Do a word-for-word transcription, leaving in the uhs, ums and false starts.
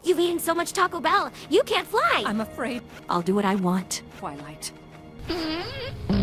You've eaten so much Taco Bell, you can't fly! I'm afraid I'll do what I want. Twilight.